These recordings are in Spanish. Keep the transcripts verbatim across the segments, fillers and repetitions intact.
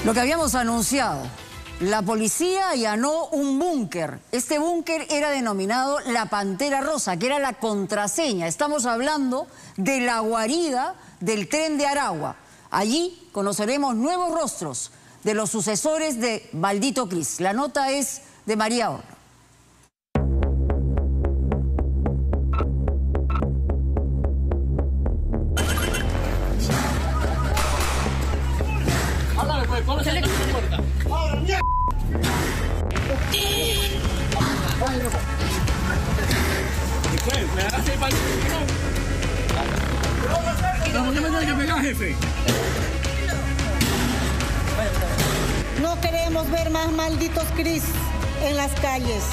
Lo que habíamos anunciado, la policía allanó un búnker. Este búnker era denominado la Pantera Rosa, que era la contraseña. Estamos hablando de la guarida del Tren de Aragua. Allí conoceremos nuevos rostros de los sucesores de Maldito Cris. La nota es de María Horno. No queremos ver más malditos Cris en las calles.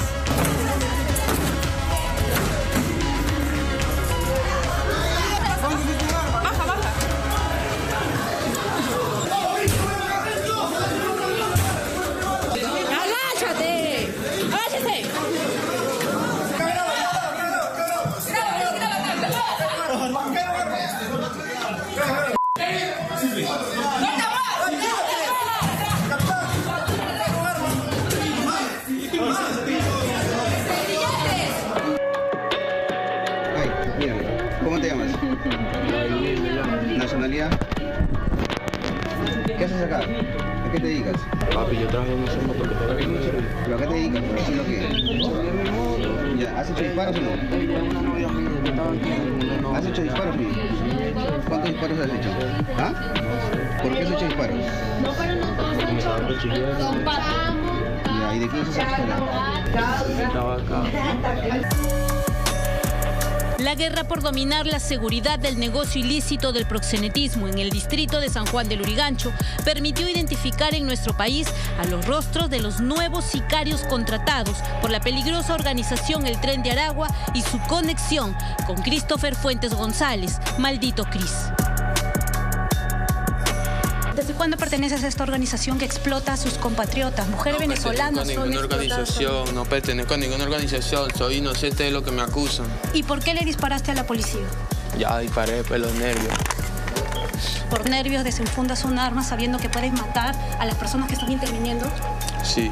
Baja, baja. ¡Agáchate! ¡Agáchate! ¿Cómo te llamas? ¿Nacionalidad? ¿Qué haces acá? ¿A qué te dedicas? Papi, yo trabajo en un motor. ¿Pero a qué te dedicas? ¿Haciendo qué? Ya, ¿has hecho disparos o no? ¿Has hecho disparos, mío? ¿Cuántos disparos has hecho? ¿Ah? ¿Por qué has hecho disparos? Ya, ¿y de quién es esa pistola? Estaba acá. La guerra por dominar la seguridad del negocio ilícito del proxenetismo en el distrito de San Juan del Lurigancho permitió identificar en nuestro país a los rostros de los nuevos sicarios contratados por la peligrosa organización El Tren de Aragua y su conexión con Christopher Fuentes González, Maldito Cris. ¿Desde cuándo perteneces a esta organización que explota a sus compatriotas? Mujeres no venezolanas son son ninguna organización, no pertenezco a ninguna organización, soy inocente de lo que me acusan. ¿Y por qué le disparaste a la policía? Ya disparé por los nervios. ¿Por nervios desenfundas un arma sabiendo que puedes matar a las personas que están interviniendo? Sí.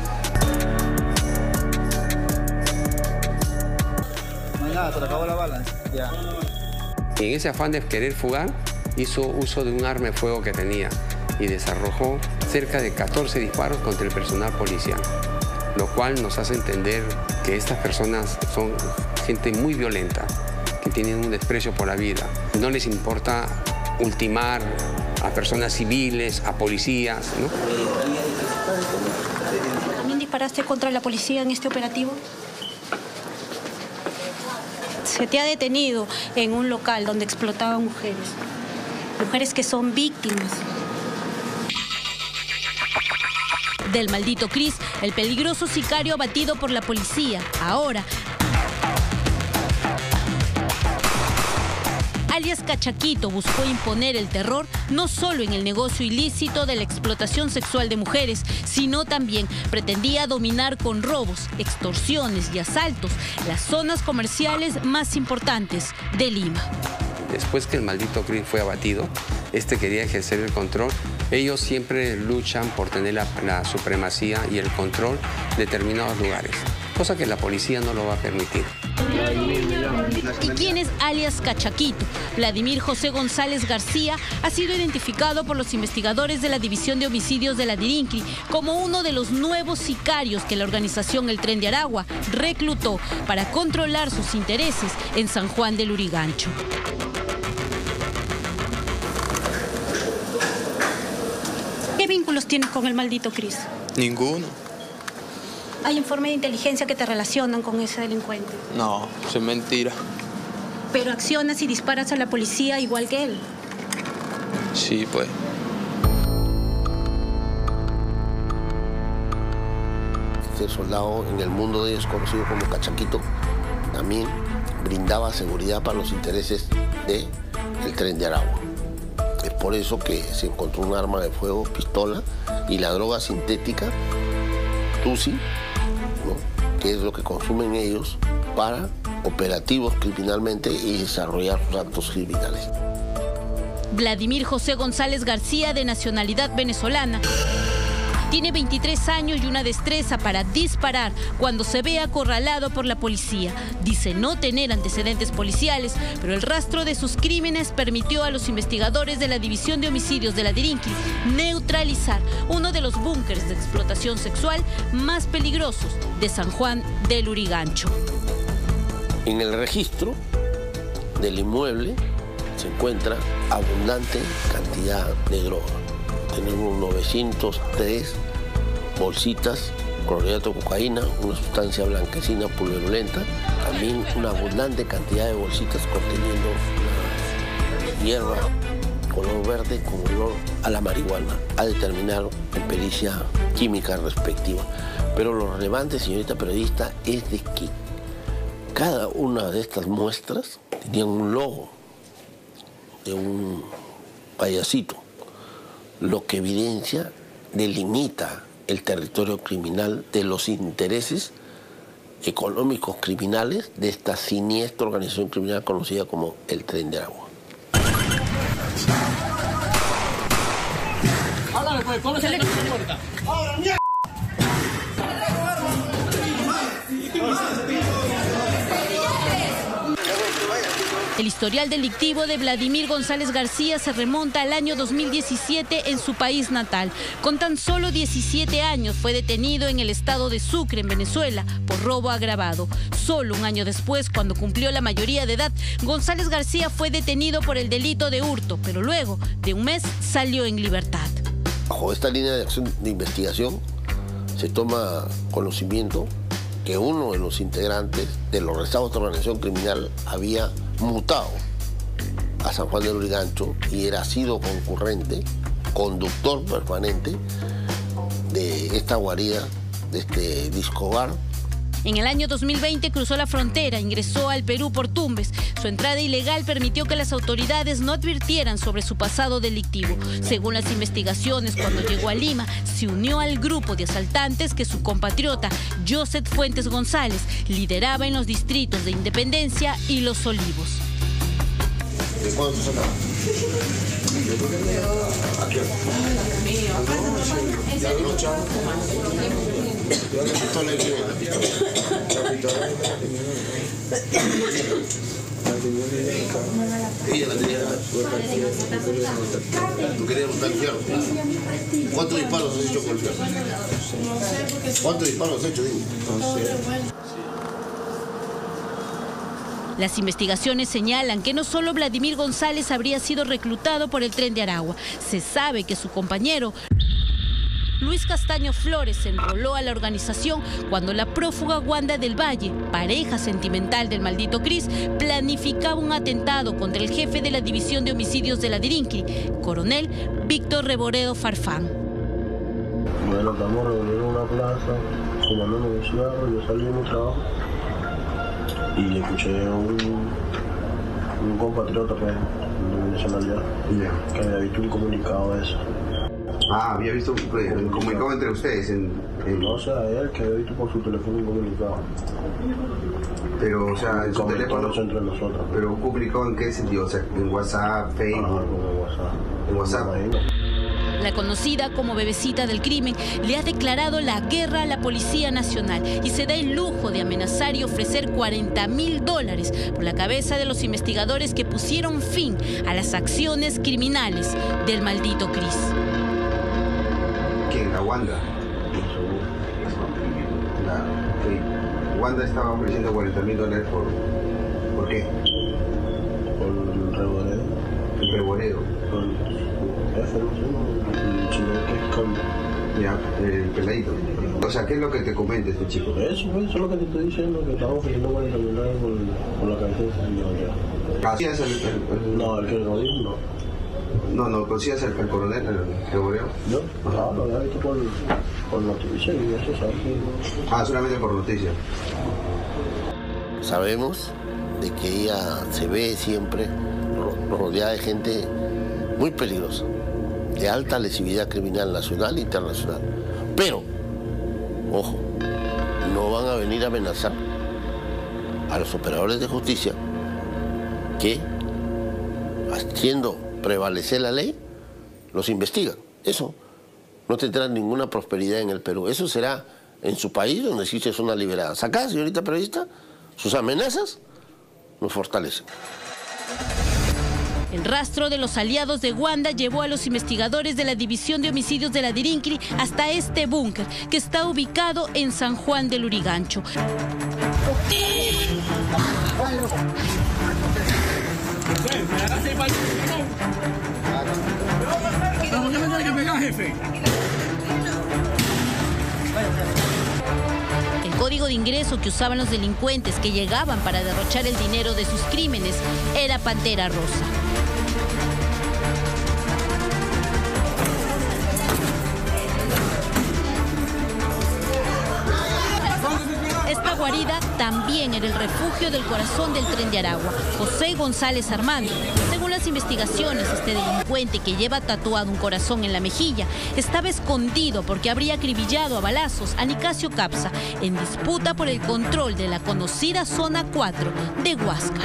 No hay nada, se le acabó la bala. Ya. En ese afán de querer fugar, hizo uso de un arma de fuego que tenía y desarrojó cerca de catorce disparos contra el personal policial, lo cual nos hace entender que estas personas son gente muy violenta, que tienen un desprecio por la vida. No les importa ultimar a personas civiles, a policías, ¿no? ¿También disparaste contra la policía en este operativo? Se te ha detenido en un local donde explotaban mujeres. Mujeres que son víctimas del Maldito Cris, el peligroso sicario abatido por la policía. Ahora, alias Cachaquito buscó imponer el terror no solo en el negocio ilícito de la explotación sexual de mujeres, sino también pretendía dominar con robos, extorsiones y asaltos las zonas comerciales más importantes de Lima. Después que el Maldito Cris fue abatido, este quería ejercer el control. Ellos siempre luchan por tener la, la supremacía y el control de determinados lugares, cosa que la policía no lo va a permitir. ¿Y quién es alias Cachaquito? Vladimir José González García ha sido identificado por los investigadores de la División de Homicidios de la DIRINCRI como uno de los nuevos sicarios que la organización El Tren de Aragua reclutó para controlar sus intereses en San Juan del Lurigancho. ¿Qué vínculos tienes con el Maldito Cris? Ninguno. ¿Hay informes de inteligencia que te relacionan con ese delincuente? No, eso es mentira. Pero accionas y disparas a la policía igual que él. Sí, pues. Este soldado en el mundo de ellos conocido como Cachaquito también brindaba seguridad para los intereses del Tren de Aragua. Es por eso que se encontró un arma de fuego, pistola y la droga sintética, Tusi, ¿no? Que es lo que consumen ellos para operativos criminalmente y desarrollar sus actos criminales. Vladimir José González García, de nacionalidad venezolana, Tiene veintitrés años y una destreza para disparar cuando se ve acorralado por la policía. Dice no tener antecedentes policiales, pero el rastro de sus crímenes permitió a los investigadores de la División de Homicidios de la Dirincli neutralizar uno de los búnkers de explotación sexual más peligrosos de San Juan del Lurigancho. En el registro del inmueble se encuentra abundante cantidad de droga. Tenemos novecientas tres bolsitas, clorhidrato de cocaína, una sustancia blanquecina pulverulenta, también una abundante cantidad de bolsitas conteniendo una hierba color verde con olor a la marihuana, a determinar en pericia química respectiva. Pero lo relevante, señorita periodista, es de que cada una de estas muestras tenía un logo de un payasito, lo que evidencia, delimita el territorio criminal de los intereses económicos criminales de esta siniestra organización criminal conocida como el Tren de Aragua. El historial delictivo de Vladimir González García se remonta al año dos mil diecisiete en su país natal. Con tan solo diecisiete años fue detenido en el estado de Sucre, en Venezuela, por robo agravado. Solo un año después, cuando cumplió la mayoría de edad, González García fue detenido por el delito de hurto, pero luego de un mes salió en libertad. Bajo esta línea de acción de investigación se toma conocimiento que uno de los integrantes de los restados de organización criminal había mutado a San Juan del Lurigancho y era sido concurrente, conductor permanente de esta guarida, de este disco bar. En el año dos mil veinte cruzó la frontera, ingresó al Perú por Tumbes. Su entrada ilegal permitió que las autoridades no advirtieran sobre su pasado delictivo. Según las investigaciones, cuando llegó a Lima, se unió al grupo de asaltantes que su compatriota Joseph Fuentes González lideraba en los distritos de Independencia y Los Olivos. ¿De cuándo se acaba? Ella la tenía. ¿Tú querías buscar el fierro? ¿Cuántos disparos has hecho con el fierro? ¿Cuántos disparos has hecho? Dime. Las investigaciones señalan que no solo Vladimir González habría sido reclutado por el Tren de Aragua. Se sabe que su compañero Luis Castaño Flores se enroló a la organización cuando la prófuga Wanda del Valle, pareja sentimental del maldito Cris, planificaba un atentado contra el jefe de la División de Homicidios de la Dirincli, coronel Víctor Reboredo Farfán. Bueno, estamos reunidos en una plaza, fumando un cigarro, yo salí de mi trabajo y escuché a un, un compatriota que, de nacionalidad, yeah, que había visto un comunicado de eso. Ah, había visto pues, un comunicado entre ustedes en, en... No, o sea, él que había visto por su teléfono un comunicado. Pero, o sea, en su teléfono... entre nosotros. ¿Pero un comunicado en qué sentido? O sea, en WhatsApp, Facebook... Ajá, como en WhatsApp. En WhatsApp. La conocida como Bebecita del Crimen le ha declarado la guerra a la Policía Nacional y se da el lujo de amenazar y ofrecer cuarenta mil dólares por la cabeza de los investigadores que pusieron fin a las acciones criminales del maldito Cris. ¿Quién? ¿La Wanda? La, sí. Wanda estaba ofreciendo cuarenta mil dólares por... ¿Por qué? Por el reboreo. El reboreo. Por jefe, no sé, el chico que es con... Ya, el peladito. O sea, ¿qué es lo que te comenta este chico? Eso, eso es lo que te estoy diciendo, que estamos ofreciendo cuarenta mil dólares por, por la cabeza de ese señor ya. ¿Conocías el, el, el... No, el que lo dijo, no. No, no, ¿conocías el, el coronel, el reboreo? No, no, lo había visto por, por noticias y eso, ¿sabes? Ah, solamente por noticias. Sabemos de que ella se ve siempre rodeada de gente muy peligrosa, de alta lesividad criminal nacional e internacional. Pero, ojo, no van a venir a amenazar a los operadores de justicia que, haciendo prevalecer la ley, los investigan. Eso no tendrá ninguna prosperidad en el Perú. Eso será en su país donde existe zonas liberadas. Acá, señorita periodista, sus amenazas nos fortalecen. El rastro de los aliados de Wanda llevó a los investigadores de la División de Homicidios de la Dirincri hasta este búnker, que está ubicado en San Juan del Lurigancho. El código de ingreso que usaban los delincuentes que llegaban para derrochar el dinero de sus crímenes era Pantera Rosa. Esta guarida también era el refugio del corazón del Tren de Aragua, José González Armando. Según las investigaciones, este delincuente que lleva tatuado un corazón en la mejilla estaba escondido porque habría acribillado a balazos a Nicasio Capsa en disputa por el control de la conocida Zona cuatro de Huáscar.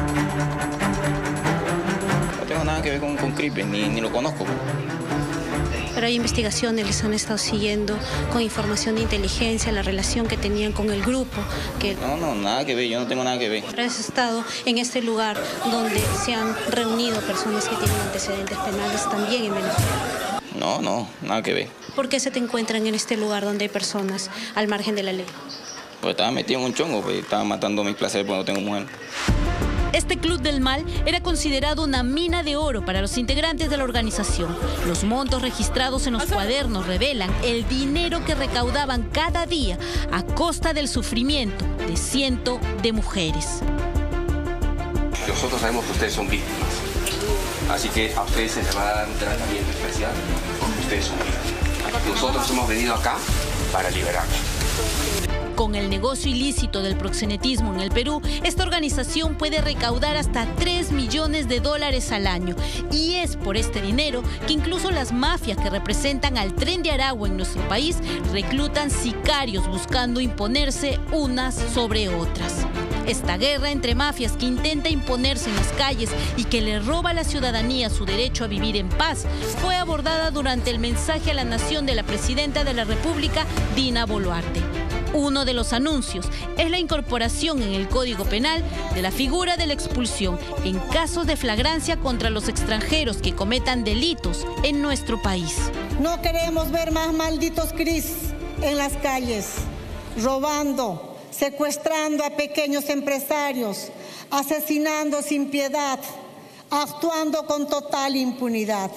No tengo nada que ver con, con crimen, ni, ni lo conozco. Pero hay investigaciones, les han estado siguiendo con información de inteligencia, la relación que tenían con el grupo. Que... No, no, nada que ver, yo no tengo nada que ver. Has estado en este lugar donde se han reunido personas que tienen antecedentes penales también en Venezuela. No, no, nada que ver. ¿Por qué se te encuentran en este lugar donde hay personas al margen de la ley? Pues estaba metido en un chongo, pues estaba matando mis placeres porque no tengo mujer. Este Club del Mal era considerado una mina de oro para los integrantes de la organización. Los montos registrados en los cuadernos revelan el dinero que recaudaban cada día a costa del sufrimiento de cientos de mujeres. Nosotros sabemos que ustedes son víctimas, así que a ustedes se les va a dar un tratamiento especial porque ustedes son víctimas. Nosotros hemos venido acá para liberarlos. Con el negocio ilícito del proxenetismo en el Perú, esta organización puede recaudar hasta tres millones de dólares al año. Y es por este dinero que incluso las mafias que representan al Tren de Aragua en nuestro país reclutan sicarios buscando imponerse unas sobre otras. Esta guerra entre mafias que intenta imponerse en las calles y que le roba a la ciudadanía su derecho a vivir en paz fue abordada durante el mensaje a la nación de la presidenta de la República, Dina Boluarte. Uno de los anuncios es la incorporación en el Código Penal de la figura de la expulsión en casos de flagrancia contra los extranjeros que cometan delitos en nuestro país. No queremos ver más malditos Cris en las calles, robando, secuestrando a pequeños empresarios, asesinando sin piedad, actuando con total impunidad.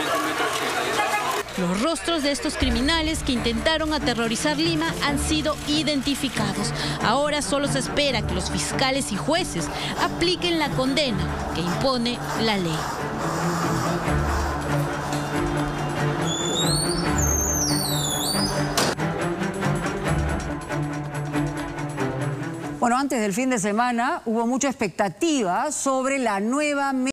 Los rostros de estos criminales que intentaron aterrorizar Lima han sido identificados. Ahora solo se espera que los fiscales y jueces apliquen la condena que impone la ley. Bueno, antes del fin de semana hubo mucha expectativa sobre la nueva